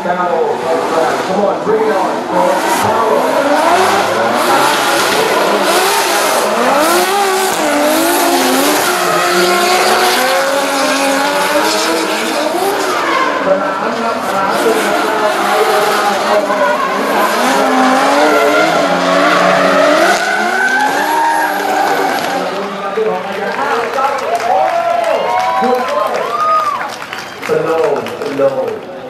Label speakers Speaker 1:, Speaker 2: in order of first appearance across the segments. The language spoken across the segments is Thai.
Speaker 1: Come on, bring it on. Power. สนามครับสนามสุดSlow.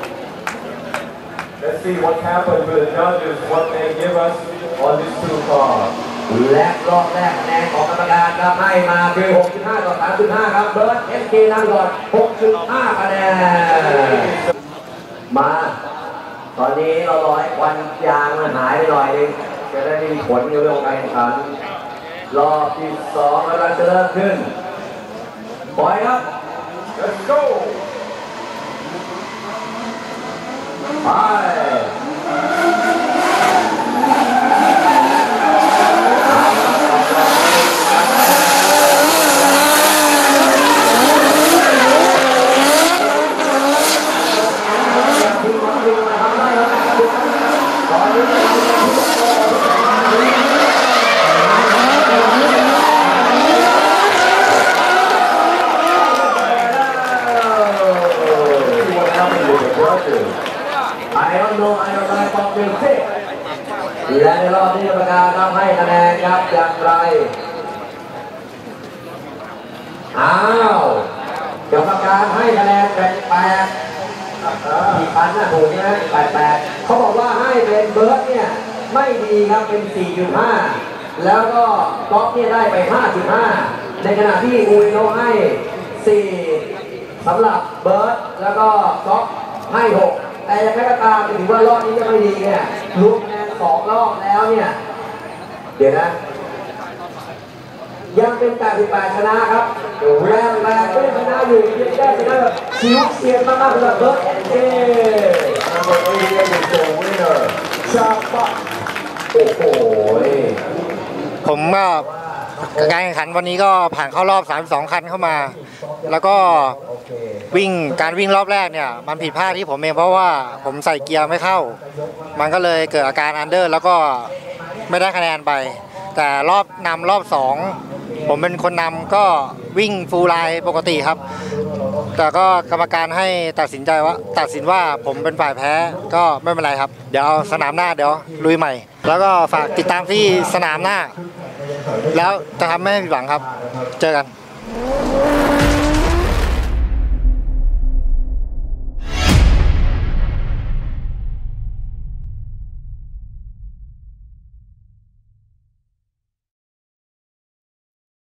Speaker 1: Let's see what happened with the judges, what they give us on these two cars.
Speaker 2: และรอบแรกคะแนนของกรรมการครับให้มาคือ 6.5 ต่อ 3.5 ครับเบิร์ด SK นำก่อน 6.5 คะแนนมาตอนนี้เรารอให้ควันยางมันหายไปหน่อยนึงจะได้มีผลในเรื่องการแข่งขันรอบที่2แล้วจะเริ่มขึ้นปล่อยครับ
Speaker 1: Let's go.
Speaker 2: ไปและในรอบนี้กรรมการทำให้คะแนนครับอย่างไรอ้าวกรรมการให้คะแนน8กี่พันน่ะถูกใช่ไหม88เขาบอกว่าให้เป็นเบิร์ดเนี่ยไม่ดีครับเป็น 4.5 แล้วก็ก๊อฟเนี่ยได้ไป 5.5 ในขณะที่อูริโนให้ 4 สำหรับเบิร์ดแล้วก็ก๊อฟให้ 6 แต่ยังไงก็ตามถือว่ารอบนี้ยังไม่ดีเนี่ยรวมคะแนน2 รอบแล้วเนี่ยเดี๋ยวนะยังเป็น88ชนะครับแรงก็ยังชนะอยู่ยังได้ชนะแบบชิวเซียนมากๆสำหรับเบิร์ดเอ
Speaker 1: Number 88 is the winner.
Speaker 2: ชาปะโอ้โห
Speaker 3: ผมก็การแข่งขันวันนี้ก็ผ่านเข้ารอบ32 คันเข้ามาแล้วก็การวิ่งรอบแรกเนี่ยมันผิดพลาดที่ผมเองเพราะว่าผมใส่เกียร์ไม่เข้ามันก็เลยเกิดอาการอันเดอร์แล้วก็ไม่ได้คะแนนไปแต่รอบ2ผมเป็นคนนำก็วิ่งฟูลไลน์ปกติครับแต่ก็กรรมการให้ตัดสินว่าผมเป็นฝ่ายแพ้ก็ไม่เป็นไรครับเดี๋ยวสนามหน้าเดี๋ยวลุยใหม่แล้วก็ฝากติดตามที่สนามหน้าแล้วจะทำให้ไม่ผิดหวังครับเจอกัน